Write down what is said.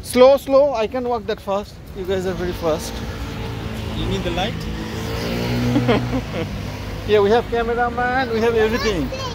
Slow, slow. I can walk that fast. You guys are very fast. You need the light? Yeah, we have cameraman. We have everything.